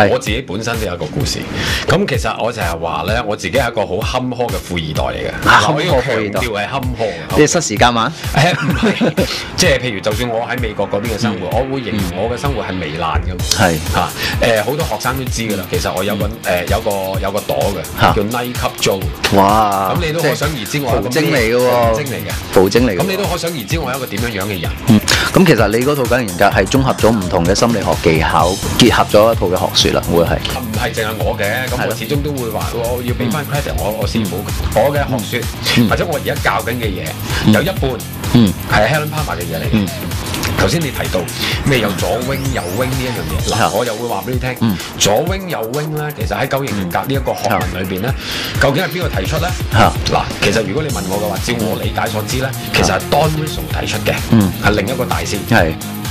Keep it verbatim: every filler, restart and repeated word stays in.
我自己本身都有一個故事。咁其實我就係話咧，我自己係一個好坎坷嘅富二代嚟嘅。 坎坷我要富二代強調係坎坷嘅。 即係失時間晚。 誒唔係，即係譬如就算我喺美國嗰邊嘅生活，我會形容我嘅生活係糜爛嘅。 係嚇誒，好多學生都知㗎啦。其實我有個誒有個有個朵嘅，叫 Night Club Joe。 哇！ 咁你都可想而知我係捕精嚟嘅喎， 捕精嚟嘅， 捕精嚟嘅。 咁你都可想而知我係一個點樣樣嘅人。 嗯，咁其實你嗰套九型人格係綜合咗唔同嘅心理學技巧，結合咗一套嘅學説啦，會係。 唔係淨係我嘅，咁我始終都會話我要俾翻 credit 我我師傅，我嘅學説或者我而家教緊嘅嘢有一半係 Helen Palmer 嘅嘢嚟嘅。頭先你提到咩有左 wing 右 wing 呢一樣嘢，嗱我又會話俾你聽，左 wing 右 wing 咧，其實喺九型人格呢一個學問裏邊咧，究竟係邊個提出咧？嗱，其實如果你問我嘅話，照我理解所知咧，其實係 Don Wilson 提出嘅，係另一個大師。 係